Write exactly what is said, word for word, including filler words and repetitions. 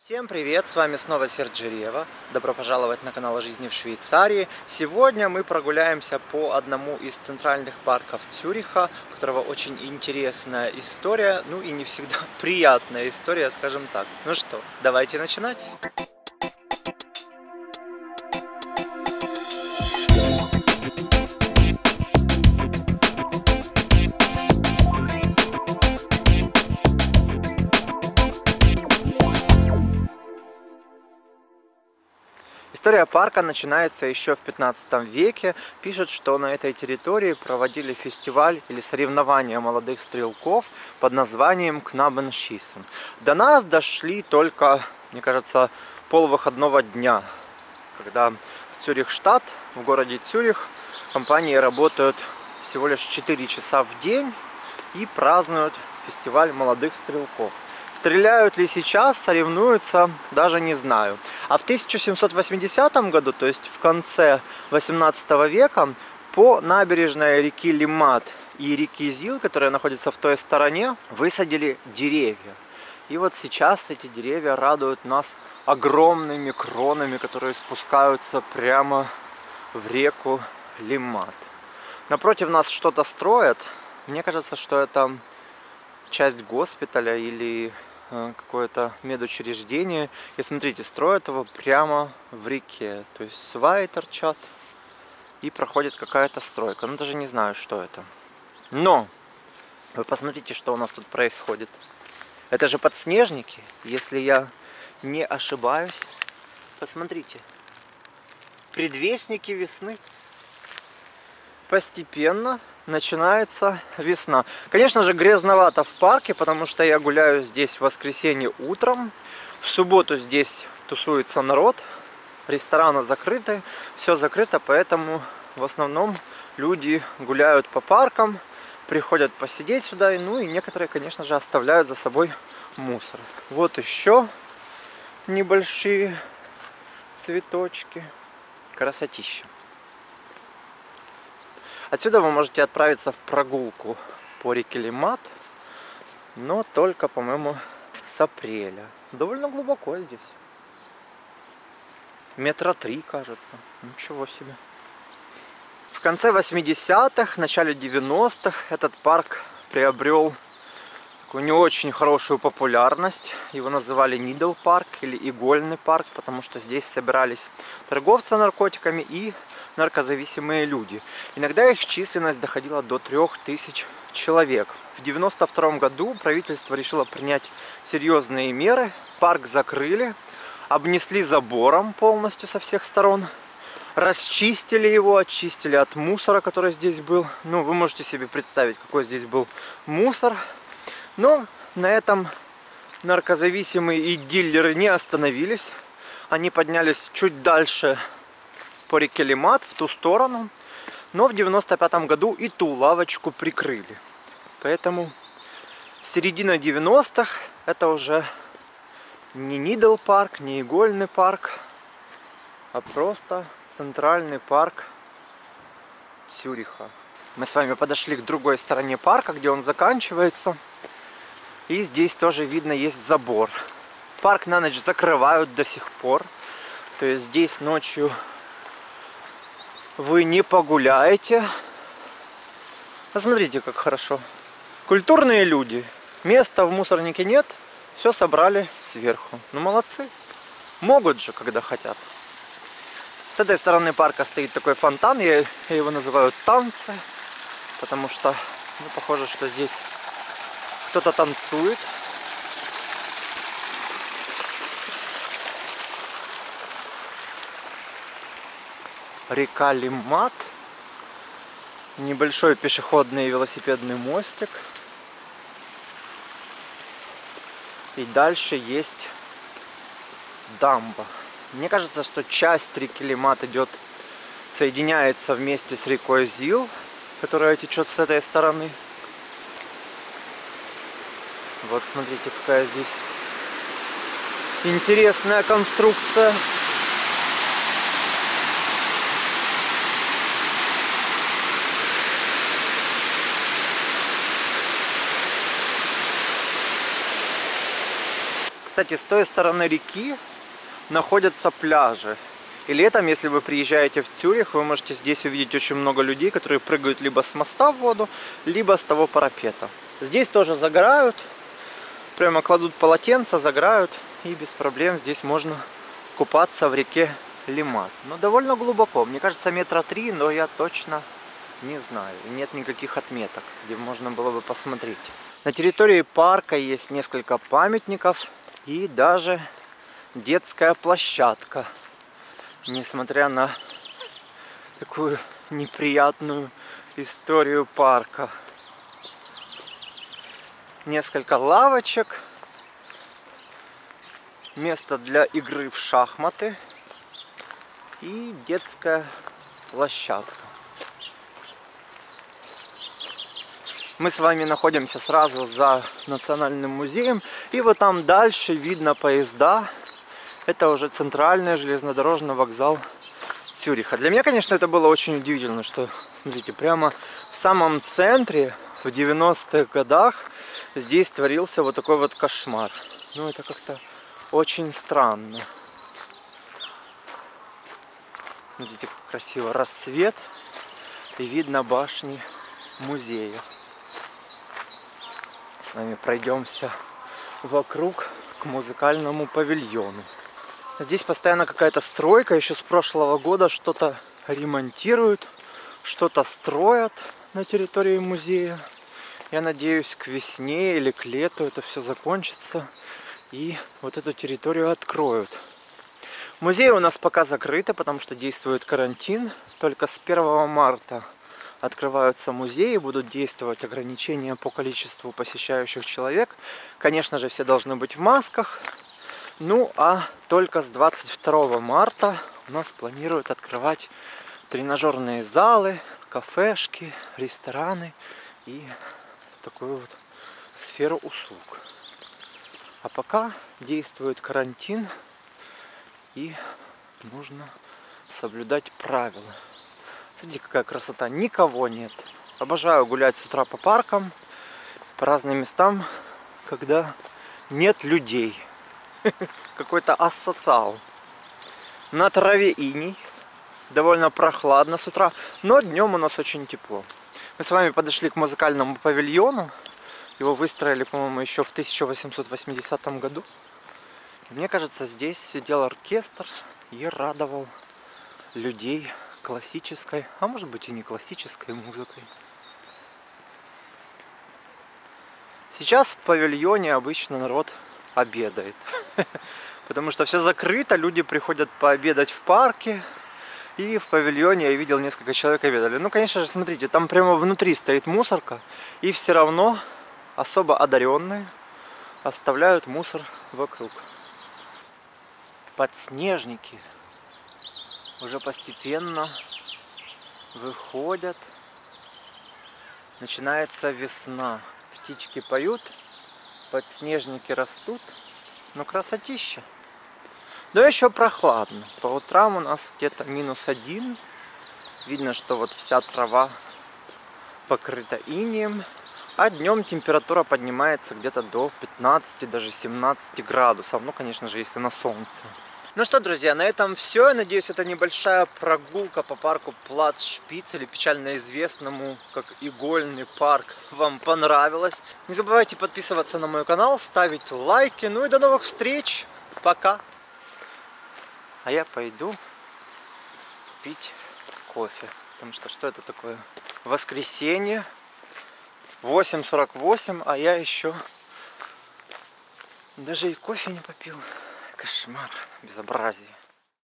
Всем привет, с вами снова Серджирева. Добро пожаловать на канал о жизни в Швейцарии. Сегодня мы прогуляемся по одному из центральных парков Цюриха, у которого очень интересная история, ну и не всегда приятная история, скажем так. Ну что, давайте начинать. История парка начинается еще в пятнадцатом веке. Пишут, что на этой территории проводили фестиваль или соревнования молодых стрелков под названием Кнабеншиссен. До нас дошли только, мне кажется, полвыходного дня, когда в Цюрихштадт, в городе Цюрих, компании работают всего лишь четыре часа в день и празднуют фестиваль молодых стрелков. Стреляют ли сейчас, соревнуются, даже не знаю. А в тысяча семьсот восьмидесятом году, то есть в конце восемнадцатого века, по набережной реки Лимат и реки Зил, которая находится в той стороне, высадили деревья. И вот сейчас эти деревья радуют нас огромными кронами, которые спускаются прямо в реку Лимат. Напротив нас что-то строят. Мне кажется, что это часть госпиталя или какое-то медучреждение. И смотрите, строят его прямо в реке. То есть сваи торчат и проходит какая-то стройка. Ну, даже не знаю, что это. Но вы посмотрите, что у нас тут происходит. Это же подснежники, если я не ошибаюсь. Посмотрите. Предвестники весны. Постепенно начинается весна. Конечно же, грязновато в парке, потому что я гуляю здесь в воскресенье утром. В субботу здесь тусуется народ. Рестораны закрыты. Все закрыто, поэтому в основном люди гуляют по паркам, приходят посидеть сюда. Ну и некоторые, конечно же, оставляют за собой мусор. Вот еще небольшие цветочки. Красотища. Отсюда вы можете отправиться в прогулку по реке Лимат, но только, по-моему, с апреля. Довольно глубоко здесь. Метра три, кажется. Ничего себе. В конце восьмидесятых, начале девяностых этот парк приобрел такую не очень хорошую популярность. Его называли Нидл парк или игольный парк, потому что здесь собирались торговцы наркотиками и наркозависимые люди. Иногда их численность доходила до трех тысяч человек. В девяносто втором году правительство решило принять серьезные меры. Парк закрыли, обнесли забором полностью со всех сторон, расчистили его, очистили от мусора, который здесь был. Ну, вы можете себе представить, какой здесь был мусор. Но на этом наркозависимые и дилеры не остановились. Они поднялись чуть дальше по реке Лимат, в ту сторону. Но в девяносто пятом году и ту лавочку прикрыли. Поэтому середина девяностых это уже не Нидл парк, не игольный парк, а просто центральный парк Цюриха. Мы с вами подошли к другой стороне парка, где он заканчивается. И здесь тоже видно есть забор. Парк на ночь закрывают до сих пор. То есть здесь ночью вы не погуляете. Посмотрите, как хорошо. Культурные люди. Места в мусорнике нет. Все собрали сверху. Ну, молодцы. Могут же, когда хотят. С этой стороны парка стоит такой фонтан. Я, я его называю танцы. Потому что, ну, похоже, что здесь кто-то танцует. Река Лимат. Небольшой пешеходный и велосипедный мостик. И дальше есть дамба. Мне кажется, что часть реки Лимат идет, соединяется вместе с рекой Зил, которая течет с этой стороны. Вот смотрите, какая здесь интересная конструкция. Кстати, с той стороны реки находятся пляжи. И летом, если вы приезжаете в Цюрих, вы можете здесь увидеть очень много людей, которые прыгают либо с моста в воду, либо с того парапета. Здесь тоже загорают, прямо кладут полотенца, загорают, и без проблем здесь можно купаться в реке Лимат. Но довольно глубоко, мне кажется, метра три, но я точно не знаю. И нет никаких отметок, где можно было бы посмотреть. На территории парка есть несколько памятников и даже детская площадка. Несмотря на такую неприятную историю парка. Несколько лавочек. Место для игры в шахматы. И детская площадка. Мы с вами находимся сразу за Национальным музеем. И вот там дальше видно поезда. Это уже центральный железнодорожный вокзал Цюриха. Для меня, конечно, это было очень удивительно, что, смотрите, прямо в самом центре, в девяностых годах, здесь творился вот такой вот кошмар. Ну, это как-то очень странно. Смотрите, как красиво рассвет, и видно башни музея. С вами пройдемся вокруг к музыкальному павильону. Здесь постоянно какая-то стройка, еще с прошлого года что-то ремонтируют, что-то строят на территории музея. Я надеюсь, к весне или к лету это все закончится и вот эту территорию откроют. Музей у нас пока закрыт, потому что действует карантин. Только с первого марта открываются музеи, будут действовать ограничения по количеству посещающих человек. Конечно же, все должны быть в масках. Ну, а только с двадцать второго марта у нас планируют открывать тренажерные залы, кафешки, рестораны и такую вот сферу услуг. А пока действует карантин, и нужно соблюдать правила. Смотрите, какая красота, никого нет. Обожаю гулять с утра по паркам, по разным местам, когда нет людей. Какой-то асоциал. На траве иней. Довольно прохладно с утра. Но днем у нас очень тепло. Мы с вами подошли к музыкальному павильону. Его выстроили, по-моему, еще в тысяча восемьсот восьмидесятом году. Мне кажется, здесь сидел оркестр и радовал людей классической, а может быть и не классической музыкой. Сейчас в павильоне обычно народ обедает. Потому что все закрыто, люди приходят пообедать в парке. И в павильоне я видел, несколько человек обедали. Ну, конечно же, смотрите, там прямо внутри стоит мусорка. И все равно особо одаренные оставляют мусор вокруг. Подснежники уже постепенно выходят. Начинается весна. Птички поют. Подснежники растут, но красотища. Да еще прохладно. По утрам у нас где-то минус один. Видно, что вот вся трава покрыта инеем. А днем температура поднимается где-то до пятнадцати, даже семнадцати градусов. Ну, конечно же, если на солнце. Ну что, друзья, на этом все. Я надеюсь, эта небольшая прогулка по парку Плацшпиц, или печально известному как Игольный парк, вам понравилась. Не забывайте подписываться на мой канал, ставить лайки. Ну и до новых встреч. Пока. А я пойду пить кофе. Потому что что это такое? Воскресенье. восемь сорок восемь, а я еще даже и кофе не попил. Кошмар, безобразие.